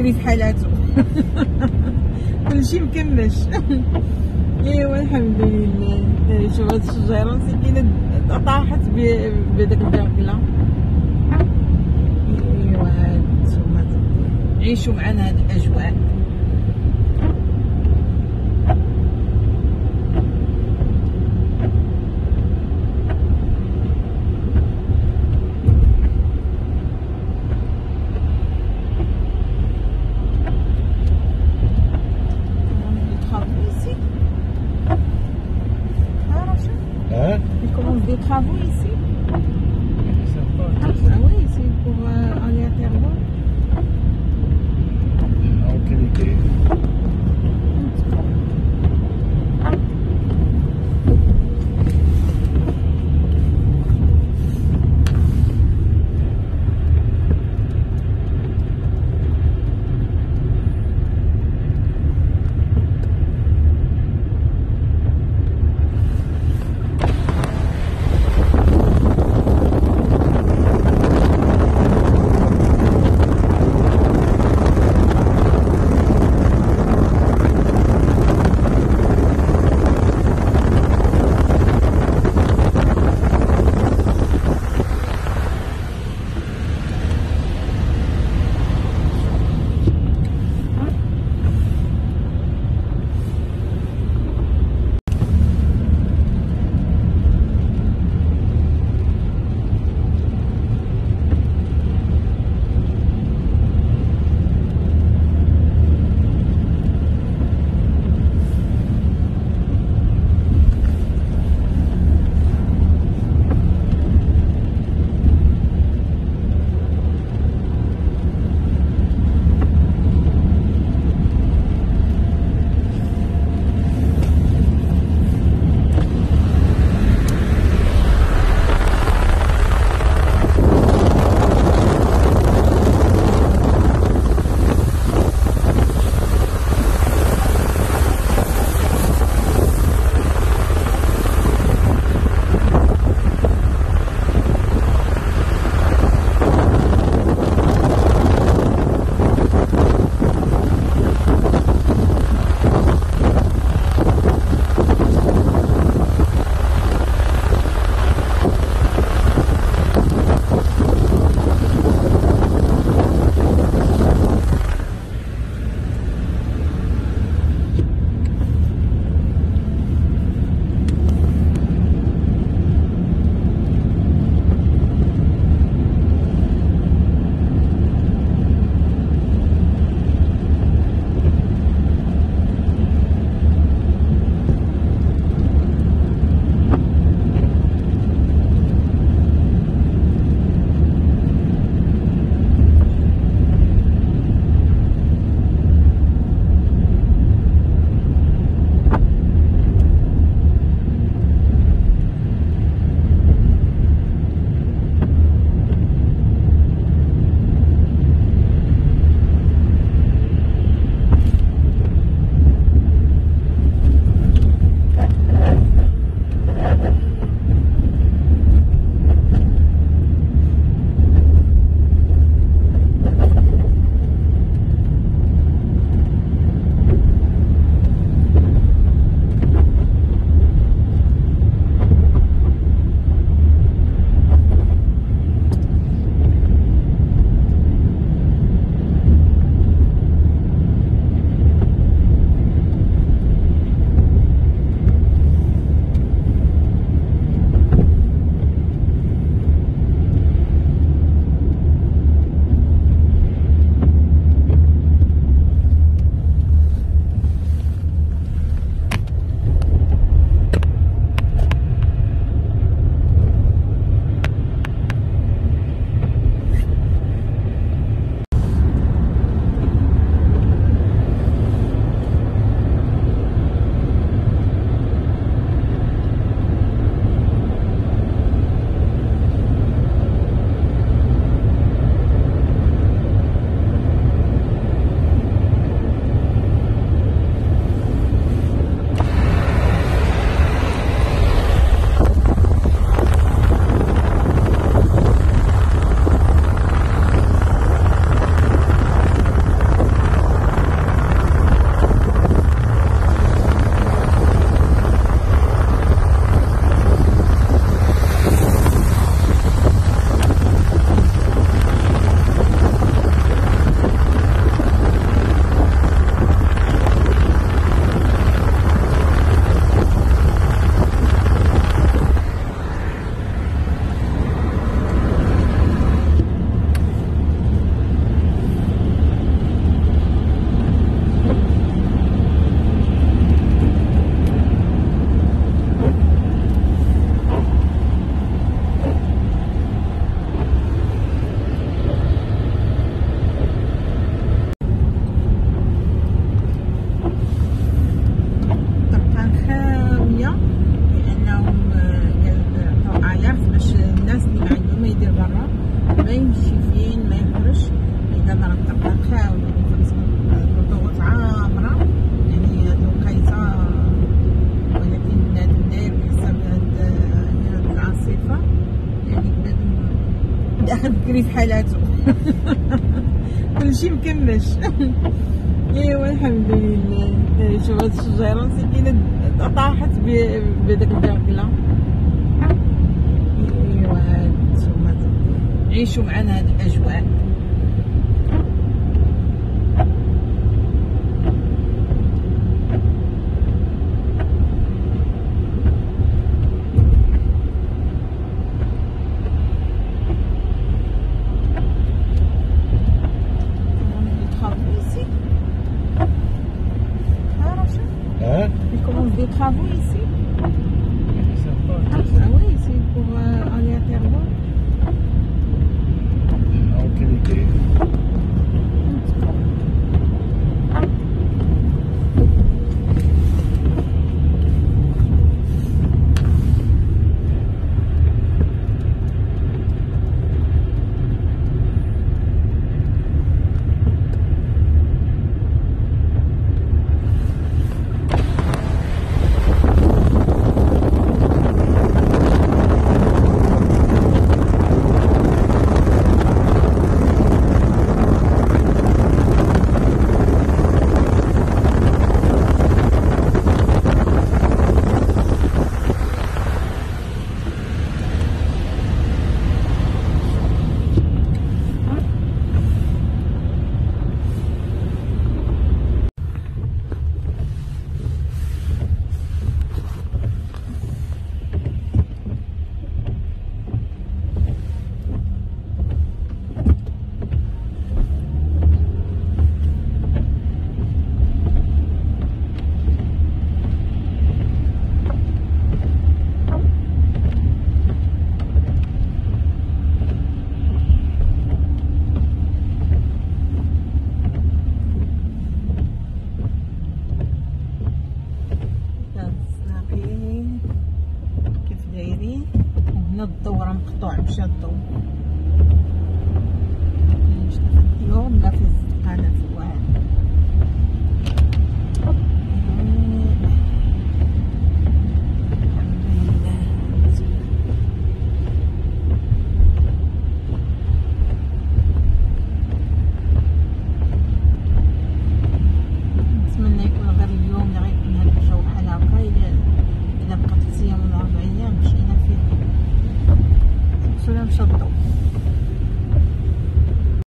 ديري فحالاتو. كلشي مكمش. ايوا الحمد لله. شوف هاد الشجيره مسكينه طاحت بداك البرقله. ايوا هانتوما عيشوا معنا هاد الاجواء. Il commence des travaux ici. Ah oui, c'est pour aller à Terrebonne. Aucune idée. واحد بكري في حالاتو. كلشي مكمش. ايوا الحمد لله. شوف هاد الشجيره مسكينه طاحت بداك البرقله. ايوا هانتوما عيشوا معنا هاد الاجواء. Ils commencent des travaux ici. Ah oui, c'est pour aller à Terrebonne. Aucune idée. هنا الضو راه مقطوع، مشى الضو. مكاينش لا في اليوم لا في الزنقه لا في والو. نتمنى يكون غير اليوم اللي غيكون هاد الجو بحال هكا. إلا بقات 3 أيام ولا 4 أيام مشينا فيه. مشى الضو.